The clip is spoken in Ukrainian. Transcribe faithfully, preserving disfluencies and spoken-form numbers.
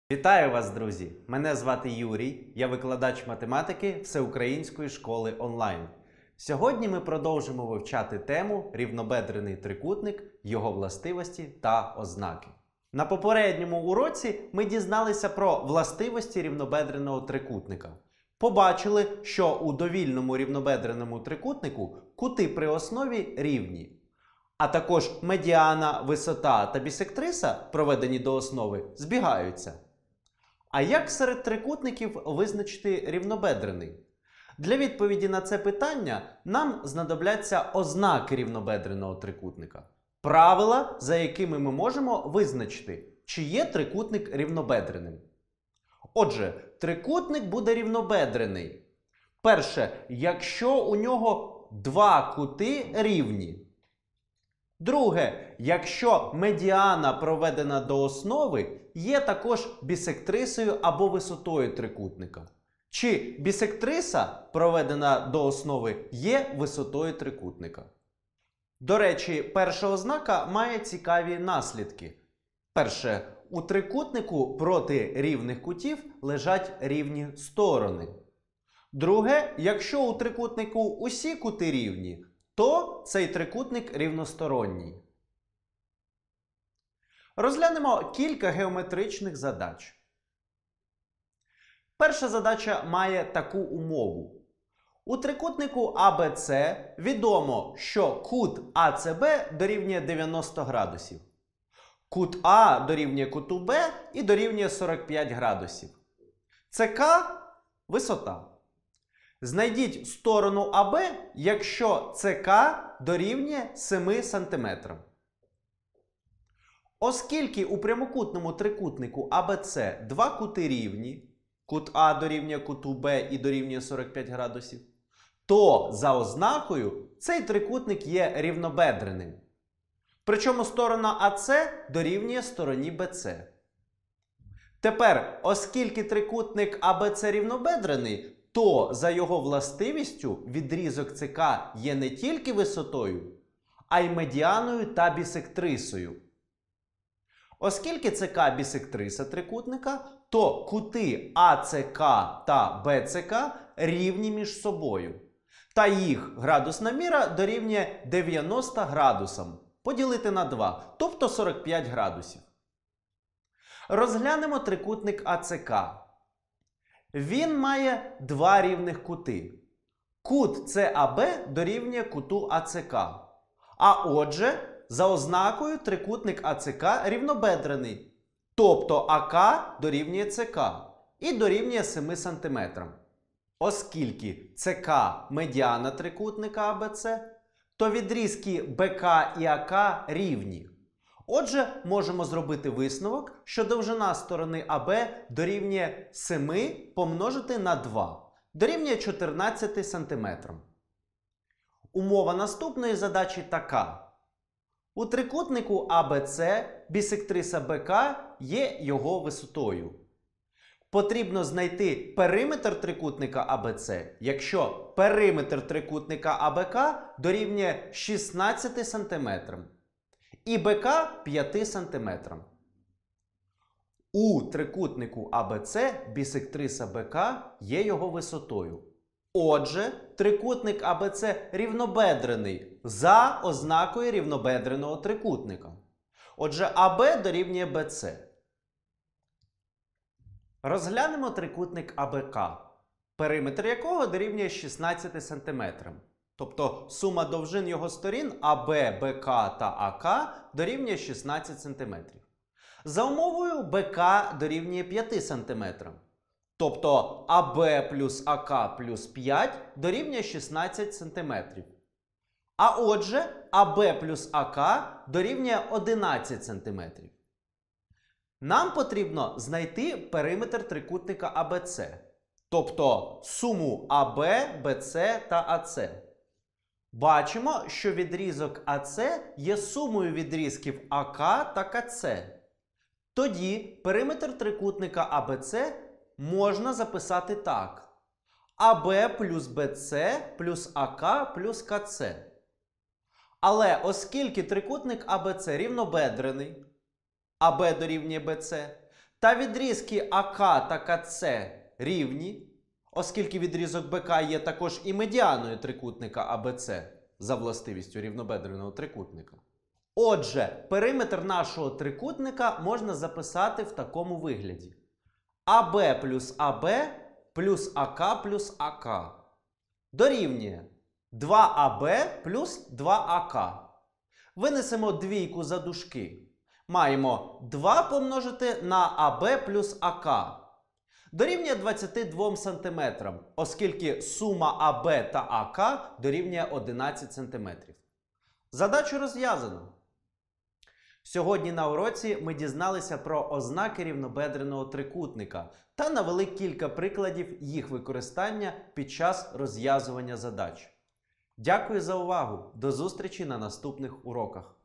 Вітаю вас, друзі! Мене звати Юрій, я викладач математики Всеукраїнської школи онлайн. Сьогодні ми продовжимо вивчати тему рівнобедрений трикутник, його властивості та ознаки. На попередньому уроці ми дізналися про властивості рівнобедреного трикутника. Побачили, що у довільному рівнобедреному трикутнику кути при основі рівні. А також медіана, висота та бісектриса, проведені до основи, збігаються. А як серед трикутників визначити рівнобедрений? Для відповіді на це питання нам знадобляться ознаки рівнобедреного трикутника. Правила, за якими ми можемо визначити, чи є трикутник рівнобедреним. Отже, трикутник буде рівнобедрений. Перше, якщо у нього два кути рівні. Друге, якщо медіана, проведена до основи, є також бісектрисою або висотою трикутника. Чи бісектриса, проведена до основи, є висотою трикутника. До речі, перша ознака має цікаві наслідки. Перше, у трикутнику проти рівних кутів лежать рівні сторони. Друге, якщо у трикутнику усі кути рівні, то цей трикутник рівносторонній. Розглянемо кілька геометричних задач. Перша задача має таку умову. У трикутнику А Б С відомо, що кут А С Б дорівнює дев'яносто градусів. Кут А дорівнює куту Б і дорівнює сорок п'ять градусів. С К – висота. Знайдіть сторону А Б, якщо С К дорівнює семи сантиметрам. Оскільки у прямокутному трикутнику А Б С два кути рівні, кут А дорівнює куту Б і дорівнює сорок п'ять градусів, то за ознакою цей трикутник є рівнобедреним. Причому сторона А С дорівнює стороні Б С. Тепер, оскільки трикутник А Б С рівнобедрений, то за його властивістю відрізок С К є не тільки висотою, а й медіаною та бісектрисою. Оскільки С К бісектриса трикутника, то кути А С К та Б С К рівні між собою. Та їх градусна міра дорівнює дев'яноста градусам. Поділити на два, тобто сорок п'ять градусів. Розглянемо трикутник А С К. Він має два рівних кути. Кут С А Б дорівнює куту А С К. А отже, за ознакою трикутник А С К рівнобедрений. Тобто А К дорівнює С К і дорівнює семи сантиметрам. Оскільки С К медіана трикутника А Б С, то відрізки Б К і А К рівні. Отже, можемо зробити висновок, що довжина сторони А Б дорівнює семи помножити на два, дорівнює чотирнадцяти сантиметрам. Умова наступної задачі така. У трикутнику А Б С бісектриса Б К є його висотою. Потрібно знайти периметр трикутника А Б С, якщо периметр трикутника А Б К дорівнює шістнадцяти сантиметрам. І Б К п'яти сантиметрам. У трикутнику А Б С бісектриса Б К є його висотою. Отже, трикутник А Б С рівнобедрений за ознакою рівнобедреного трикутника. Отже, А Б дорівнює Б С. Розглянемо трикутник А Б К, периметр якого дорівнює шістнадцяти сантиметрам. Тобто сума довжин його сторін А Б, Б К та А К дорівнює шістнадцять сантиметрів. За умовою Б К дорівнює п'яти сантиметрам. Тобто А Б плюс А К плюс п'ять дорівнює шістнадцять сантиметрів. А отже, А Б плюс А К дорівнює одинадцять сантиметрів. Нам потрібно знайти периметр трикутника А Б С. Тобто суму А Б, Б С та А С. Бачимо, що відрізок А С є сумою відрізків А К та К С. Тоді периметр трикутника А Б С можна записати так. А Б плюс Б С плюс А К плюс К С. Але оскільки трикутник А Б С рівнобедрений, А Б дорівнює Б С, Та відрізки АК та КЦ рівні, оскільки відрізок БК є також і медіаною трикутника АБЦ за властивістю рівнобедреного трикутника. Отже, периметр нашого трикутника можна записати в такому вигляді. АБ плюс АБ плюс АК плюс АК дорівнює два А Б плюс два А К. Винесемо двійку за дужки. Маємо два помножити на АБ плюс АК. Дорівнює двадцяти двом сантиметрам, оскільки сума АБ та АК дорівнює одинадцять сантиметрів. Задачу розв'язано. Сьогодні на уроці ми дізналися про ознаки рівнобедреного трикутника та навели кілька прикладів їх використання під час розв'язування задач. Дякую за увагу! До зустрічі на наступних уроках!